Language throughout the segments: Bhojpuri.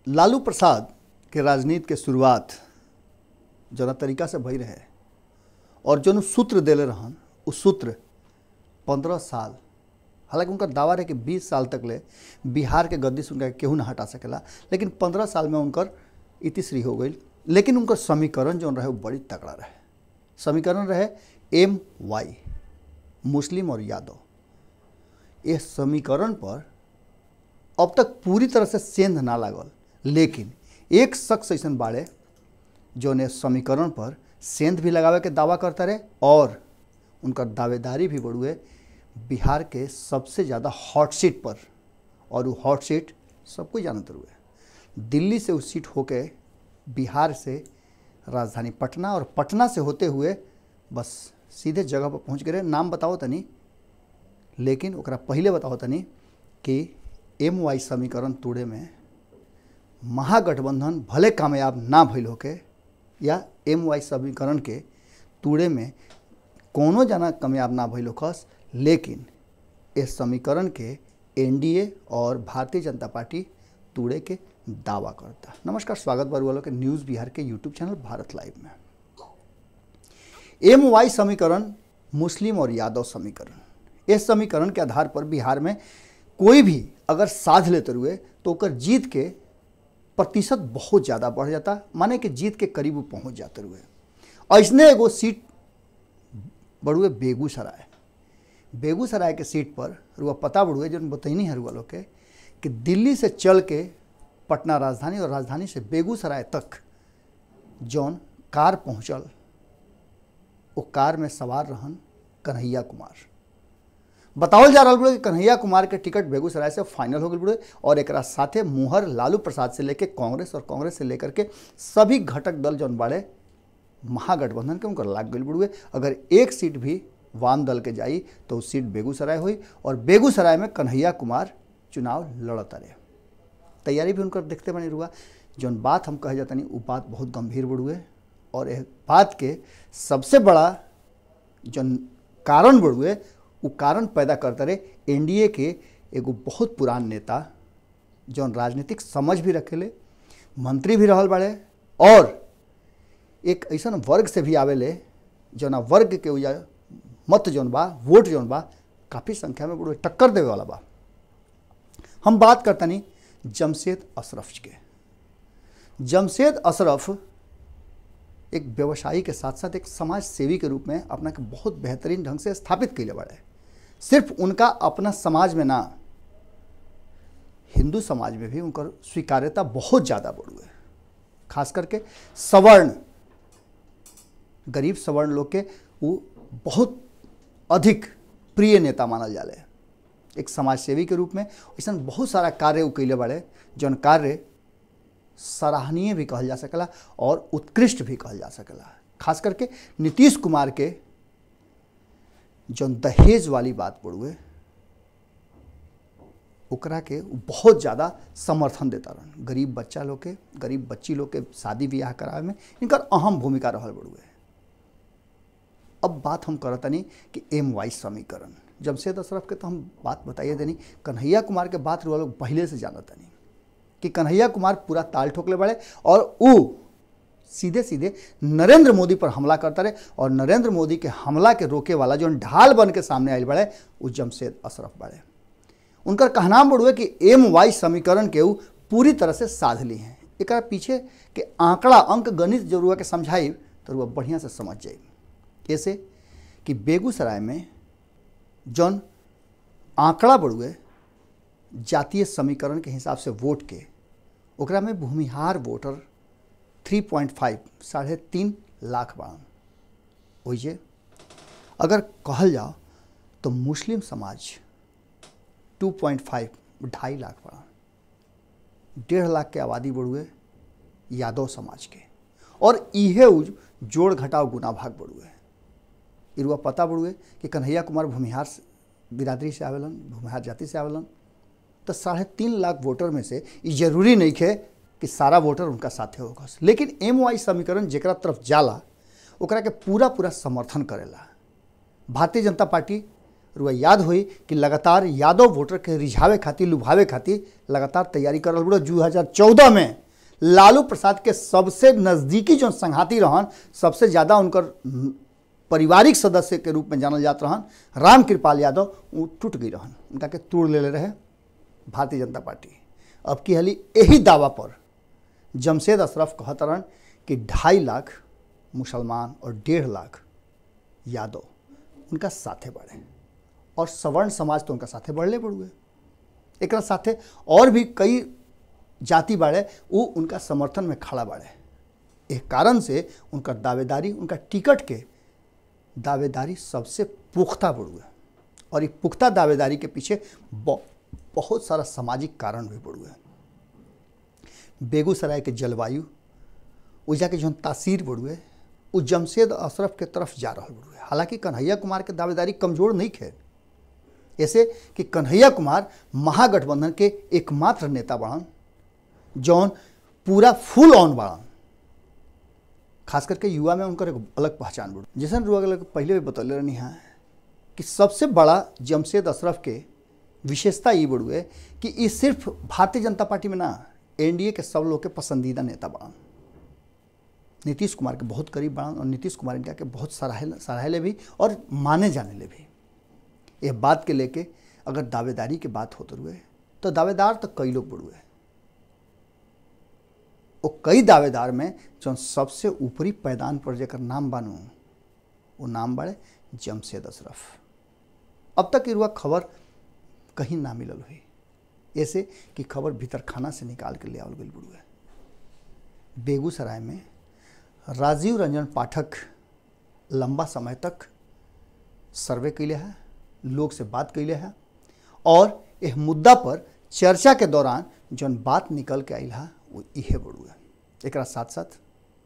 लालू प्रसाद के राजनीति के शुरुआत जना तरीका से भई रहे और जो सूत्र दिले रहन उस सूत्र 15 साल, हालांकि उनका दावा रहे कि 20 साल तक ले बिहार के गद्दी से उनका केहू ना हटा सकेला, लेकिन 15 साल में उनकर इतिश्री हो गई। लेकिन उनकर समीकरण जो रहे वो बड़ी तगड़ा रहे। समीकरण रहे MY, मुस्लिम और यादव। इस समीकरण पर अब तक पूरी तरह से सेंध ना लागल, लेकिन एक शख्स ऐसा बाड़े जो ने समीकरण पर सेंध भी लगावे के दावा करता रहे और उनका दावेदारी भी बढ़ुए बिहार के सबसे ज़्यादा हॉट सीट पर। और वो हॉट सीट सबको जानते हुए दिल्ली से उस सीट होके बिहार से राजधानी पटना और पटना से होते हुए बस सीधे जगह पर पहुंच गए। नाम बताओ तनी, लेकिन ओकरा पहले बताओ तनी कि MY समीकरण तोड़े में महागठबंधन भले कामयाब ना भइल होके या MY समीकरण के तोड़े में कोनो जना कामयाब ना भइल होखस, लेकिन इस समीकरण के NDA और भारतीय जनता पार्टी तोड़े के दावा करता। नमस्कार, स्वागत बार वालों के न्यूज़ बिहार के यूट्यूब चैनल भारत लाइव में। MY समीकरण मुस्लिम और यादव समीकरण, इस समीकरण के आधार पर बिहार में कोई भी अगर साध लेते हुए तो ओकर जीत के प्रतिशत बहुत ज़्यादा बढ़ जाता, माने कि जीत के करीब पहुंच जाते हुए। ऐसने एगो सीट बढ़ुए बेगूसराय। बेगूसराय के सीट पर रुआ पता बढ़ुए जो बतैनी है रुआ लोग के कि दिल्ली से चल के पटना राजधानी और राजधानी से बेगूसराय तक जौन कार पहुंचल, वो कार में सवार रहन कन्हैया कुमार। बतावल जा रहा बड़े कि कन्हैया कुमार के टिकट बेगूसराय से फाइनल हो गई बड़े और एक साथे मुहर लालू प्रसाद से लेकर कांग्रेस और कांग्रेस से लेकर के सभी घटक दल जौन बाड़े महागठबंधन के उनकर लाग गई बड़ुए। अगर एक सीट भी वाम दल के जाई तो उस सीट बेगूसराय हुई और बेगूसराय में कन्हैया कुमार चुनाव लड़ता रहे। तैयारी भी उनकर देखते बनी रुआ। जौन बात हम कहे जाता नहीं वो बात बहुत गंभीर बढ़ुए और एक बात के सबसे बड़ा जौन कारण बढ़ुए वो कारण पैदा करते रहे NDA के एगो बहुत पुरान नेता जौन राजनीतिक समझ भी रखेले, मंत्री भी रहल बाड़े और एक ऐसा वर्ग से भी आवेले जौना वर्ग के मत जौन बा, वोट जौन बा काफ़ी संख्या में बड़े टक्कर देवे वाला बा। हम बात करता नहीं जमशेद अशरफ के। जमशेद अशरफ एक व्यवसायी के साथ साथ एक समाज सेवी के रूप में अपना के बहुत बेहतरीन ढंग से स्थापित कैले बाड़े। सिर्फ उनका अपना समाज में ना, हिंदू समाज में भी उनकर स्वीकार्यता बहुत ज़्यादा बढ़ी है। खास करके सवर्ण, गरीब सवर्ण लोग के वो बहुत अधिक प्रिय नेता मानल जाले। एक समाज सेवी के रूप में ऐसा बहुत सारा कार्य वो कैले बाड़े जौन कार्य सराहनीय भी कहल जा सकेला और उत्कृष्ट भी कहल जा सकेला। खास करके नीतीश कुमार के जौन दहेज वाली बात पड़ुए ओकरा के बहुत ज़्यादा समर्थन देता रहन। गरीब बच्चा लोग के, गरीब बच्ची लोग के शादी ब्याह करावे में इनकर अहम भूमिका रहल बड़ुए। अब बात हम करता नहीं कि MY समीकरण जमशेद अशरफ के तो हम बात बताइए देनी। कन्हैया कुमार के बात रुआ लोग पहले से जानता नहीं कि कन्हैया कुमार पूरा ताल ठोकले बड़े और वो सीधे सीधे नरेंद्र मोदी पर हमला करता रहे और नरेंद्र मोदी के हमला के रोके वाला जो ढाल बन के सामने आयल बड़े वो जमशेद अशरफ बड़े। उनका कहनाम बढ़ुए कि MY समीकरण के वो पूरी तरह से साध ली हैं। एक पीछे के आंकड़ा अंक गणित जो रुआ के समझाई तो रुआ बढ़िया से समझ जाए। ऐसे कि बेगूसराय में जौन आंकड़ा बढ़ुए जातीय समीकरण के हिसाब से वोट के, ओकरा में भूमिहार वोटर 3.5 3.5 लाख बाड़न। ओइजे अगर कहल जाओ तो मुस्लिम समाज 2.5 2.5 लाख बाड़न। 1.5 लाख के आबादी बढ़ुए यादव समाज के और इहे जोड़ घटाव गुना भाग बढ़ुए। इरुआ पता बढ़ुए कि कन्हैया कुमार भूमिहार बिरादरी से आवेलन, भूमिहार जाति से आवेलन, तो 3.5 लाख वोटर में से ये जरूरी नहीं है कि सारा वोटर उनका साथे होगा। लेकिन MY समीकरण जेकरा तरफ जाला ओकरा के पूरा पूरा समर्थन करेला। भारतीय जनता पार्टी रुआ याद हुई कि लगातार यादव वोटर के रिझावे खातिर लुभावे खातिर लगातार तैयारी कर रहा। 2014 में लालू प्रसाद के सबसे नज़दीकी जो संघाती रहन, सबसे ज़्यादा उनकर पारिवारिक सदस्य के रूप में जानल जात रहन, राम कृपाल यादव, वो टूट गई रहन, उनका के तोड़ ले रहे भारतीय जनता पार्टी। अब की हाली यही दावा पर जमशेद अशरफ कहत रहन कि 2.5 लाख मुसलमान और 1.5 लाख यादव उनका साथे बढ़े और सवर्ण समाज तो उनका साथे बढ़ले बढ़ुए। एक साथे और भी कई जाति बाड़े वो उनका समर्थन में खड़ा बाड़े। एक कारण से उनका दावेदारी, उनका टिकट के दावेदारी सबसे पुख्ता बढ़ुए और एक पुख्ता दावेदारी के पीछे बहुत सारा सामाजिक कारण भी बढ़ुए। बेगूसराय के जलवायु, उजा के जो तासीर बढ़ुए वो जमशेद अशरफ के तरफ जा रहा बढ़ुए। हालांकि कन्हैया कुमार के दावेदारी कमज़ोर नहीं थे, ऐसे कि कन्हैया कुमार महागठबंधन के एकमात्र नेता बाड़न जौन पूरा फुल ऑन बाड़न। खास करके युवा में उनकर एक अलग पहचान बढ़, जैसे पहले भी बतौले रहनी है कि सबसे बड़ा जमशेद अशरफ के विशेषता ये बढ़ुए कि ये सिर्फ भारतीय जनता पार्टी में ना, एनडीए के सब लोग के पसंदीदा नेता बाड़न। नीतीश कुमार के बहुत करीब बाड़न और नीतीश कुमार इनका के बहुत सराहले भी और माने जाने ले भी। यह बात के लेके अगर दावेदारी की बात होते हुए तो दावेदार तो कई लोग बढ़ुए। वो कई दावेदार में जो सबसे ऊपरी पैदान पर जेकर नाम बानू वो नाम बाड़े जमशेद अशरफ। अब तक इरुआ खबर कहीं ना मिलल हुई, ऐसे कि खबर भीतर खाना से निकाल के ले आवल गई बुढ़ुए। बेगूसराय में राजीव रंजन पाठक लंबा समय तक सर्वे कैले है, लोग से बात कैले है और यह मुद्दा पर चर्चा के दौरान जौन बात निकल के आयल है वो इहे बढ़ुए। एक साथ साथ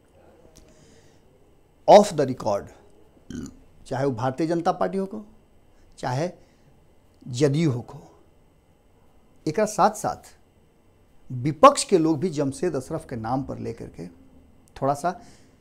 ऑफ द रिकॉर्ड, चाहे वो भारतीय जनता पार्टी हो को चाहे जदयू हो को, एक साथ साथ विपक्ष के लोग भी जमशेद अशरफ के नाम पर लेकर के थोड़ा सा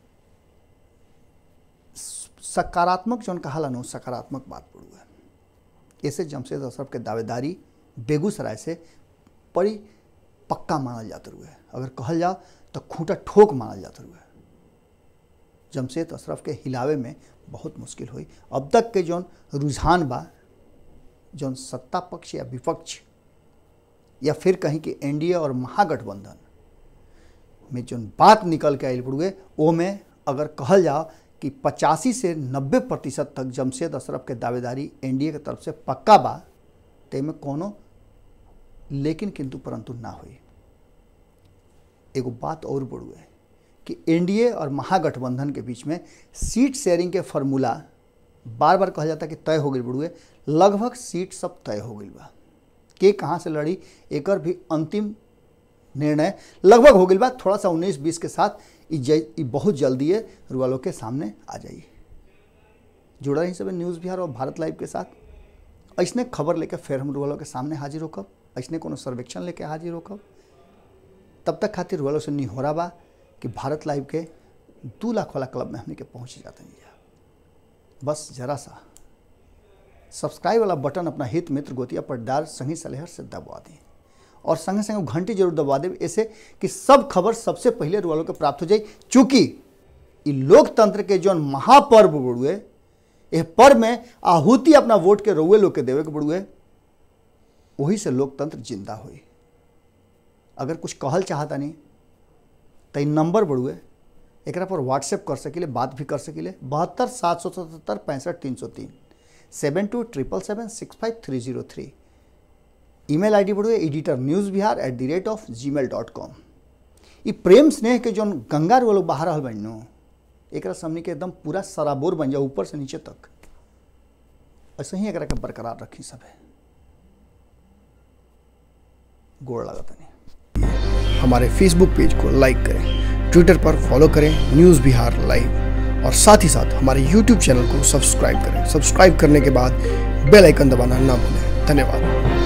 सकारात्मक जो कहा नो सकारात्मक बात बढ़ू है। ऐसे जमशेद अशरफ के दावेदारी बेगूसराय से बड़ी पक्का मानल जाते हुए, अगर कहल जाओ तो खूंटा ठोक मानल जाते हुए। जमशेद अशरफ के हिलावे में बहुत मुश्किल हुई। अब तक के जौन रुझान बा, जौन सत्ता पक्ष या विपक्ष या फिर कहीं कि एनडीए और महागठबंधन में जो बात निकल के आयल पड़ुए, वो में अगर कहल जाओ कि 85 से 90% तक जमशेद अशरफ के दावेदारी एनडीए के तरफ से पक्का बा, ते में कोनो लेकिन किंतु परंतु ना हुई। एगो बात और बढ़ुए कि एनडीए और महागठबंधन के बीच में सीट शेयरिंग के फार्मूला बार बार कहा जाता कि तय हो गई बढ़ुए। लगभग सीट सब तय हो गई बा, के कहाँ से लड़ी एकर भी अंतिम निर्णय लगभग हो गई बा। थोड़ा सा 19-20 के साथ ये बहुत जल्दी है रुआलों के सामने आ जाइए। जुड़ा रही सब न्यूज़ बिहार और भारत लाइव के साथ। ऐसने खबर लेकर फिर हम रुआलों के सामने हाजिर होकब, ऐसने कोनो सर्वेक्षण लेके हाजिर होकब। तब तक खातिर रुआलों से नहीं हो रहा बा कि भारत लाइव के 2 लाख वाला क्लब में हमने के पहुँच जाते हैं। बस जरा सा सब्सक्राइब वाला बटन अपना हित मित्र गोतिया पटदार संगी सलेहर से दबा दें और संगे संगे घंटी जरूर दबा दें, ऐसे कि सब खबर सबसे पहले रुआलों के प्राप्त हो जाए। चूँकि ये लोकतंत्र के जो महापर्व बढ़ुए, यह पर्व में आहुति अपना वोट के रउए लोग के देवे के बढ़ुए, वही से लोकतंत्र जिंदा हुई। अगर कुछ कहल चाहता नहीं तो नंबर बढ़ुए, एक पर व्हाट्सएप कर सकिले, बात भी कर सकिले। 72 777 65 303 7277765303। ईमेल आईडी बढ़ुए editornewsbihar@gmail.com। ये प्रेम स्नेह के जो गंगा वो लोग बाहर रहल बनो, एक हमनी के एकदम पूरा सराबोर बन जाओ ऊपर से नीचे तक। ऐसे ही एक बरकरार रखी सब है। गोड़ लगता नहीं। हमारे फेसबुक पेज को लाइक करें, ट्विटर पर फॉलो करें न्यूज़ बिहार लाइव, और साथ ही साथ हमारे यूट्यूब चैनल को सब्सक्राइब करें। सब्सक्राइब करने के बाद बेल आइकन दबाना ना भूलें। धन्यवाद।